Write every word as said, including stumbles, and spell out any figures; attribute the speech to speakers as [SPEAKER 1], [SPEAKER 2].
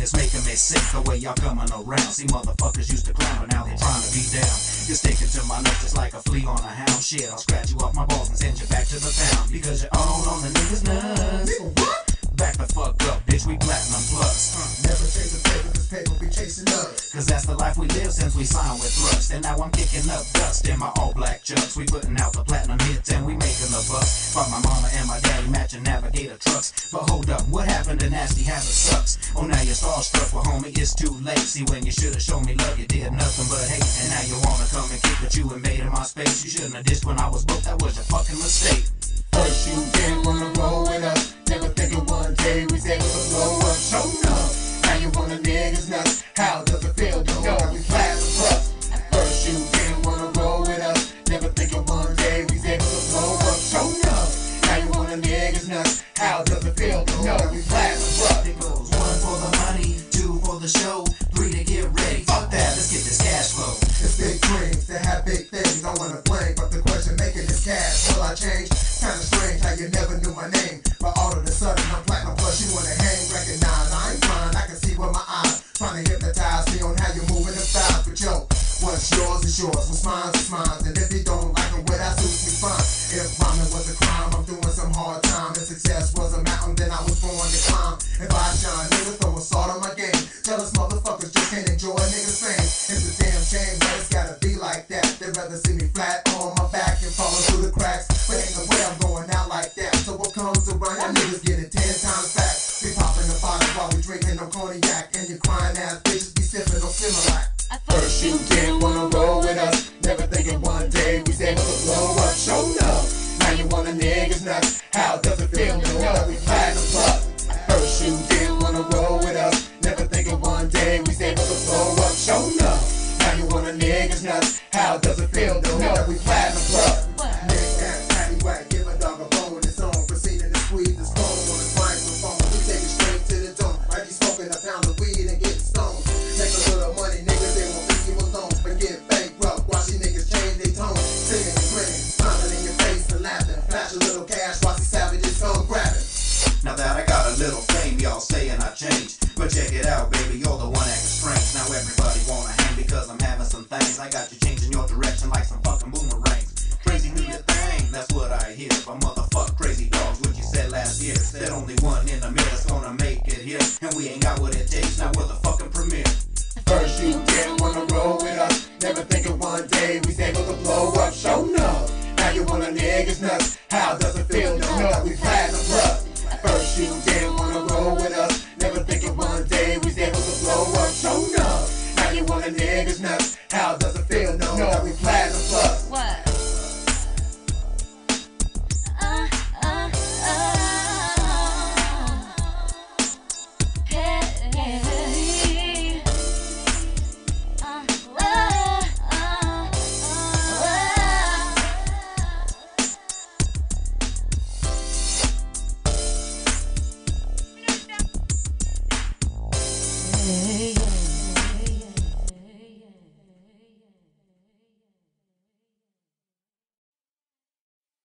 [SPEAKER 1] It's making me sick the way y'all coming around. See, motherfuckers used to clown, but now they're trying to be down. You're sticking to my nuts just like a flea on a hound. Shit, I'll scratch you off my balls and send you back to the pound. Because you're all on the niggas' nuts. Nigga, what? Back the fuck up, bitch, we platinum plus. Uh.
[SPEAKER 2] Never chasing paper, cause paper be chasing us.
[SPEAKER 1] Cause that's the life we live since we signed with Thrust. And now I'm kicking up dust in my all black chucks. We putting out the platinum hits and we making the bucks. But my mama and my daddy matching Navigator trucks. But hold up, what happened to Nassty Habitz sucks? Oh, now you're starstruck, well homie, it's too late. See, when you should've shown me love, you did nothing but hate. And now you wanna come and kick with you invading my space. You shouldn't have dissed when I was broke, that was your fucking mistake.
[SPEAKER 2] First you didn't wanna roll with us, never thinking one day we was able to blow up. Show up, now you want a niggas nuts. How does it feel to know that we platinum plus? First you didn't wanna roll with us, never thinking one day we was able to blow up. Show up, now you want a niggas nuts. How does it feel to know that we platinum plus?
[SPEAKER 1] It goes one for the money, two for the show, three to get ready. Fuck that, let's get this cash flow.
[SPEAKER 2] It's big dreams to have big things. I wanna blame, but the question making this cash. Will I change? Kinda strange how you never knew my name, but all of a sudden I'm platinum plus. You wanna hang, recognize I ain't blind. I can see with my eyes, trying to hypnotize me on how you're moving the styles. But yo, what's yours is yours, what's mine is mine. And if you don't like it, well that suits me fine. If rhyming was a crime, I'm doing some hard time. If success was a mountain, then I was born to climb. If I shine, niggas throw a salt on my game. Tell us motherfuckers just can't enjoy niggas' fame. It's a damn shame, but it's gotta be like that. They'd rather see me flat on my back and falling through the cracks. But ain't no way I'm going out like that. So what comes around, y'all niggas get it ten times back. We popping the bottle while we drinking no cognac. And you crying ass bitches be sipping on Similac. First you didn't wanna roll with us, never thinking one day we's able to blow up. Show up, now you want a niggas nuts. How does it feel to know that we platinum plus? First you didn't wanna roll with us, never thinking one day we's able to blow up. Show up, now you want a niggas nuts. How does it feel to know that we platinum plus? Nick and Patty Whack, give a dog a bone. It's on, proceeding to squeeze his phone on his microphone. We take it straight to the dome, like he's smoking a pound of weed and getting stoned. Make a little money, niggas, they won't think you alone. But get bankrupt, watch these niggas change their tone. Singing and grinning, smiling in your face and laughing. Flash a little cash, watch these savages come grabbing.
[SPEAKER 1] Now that I got a little fame, y'all saying I changed. But check it out, baby, you're the one acting strange. Now everybody wanna hang because I'm having some things. I got you changing your direction like some fucking boomerangs. Crazy new your thing, that's what I hear. But motherfuck crazy dogs, what you said last year. Said only one in the middle that's gonna make it here. And we ain't got what it takes, now we're the fucking premiere.
[SPEAKER 2] First you didn't wanna roll with us, never thinking one day we's able to blow up. Show up, now you want a niggas nuts. How does it feel to know that we platinum plus? First you didn't wanna roll with us, never thinking one day we's able to blow up. Show up, now you want a niggas nuts. How does it feel to know that we platinum plus?
[SPEAKER 3] What? Uh, uh, uh, hey, hey, uh, uh, uh, uh, hey.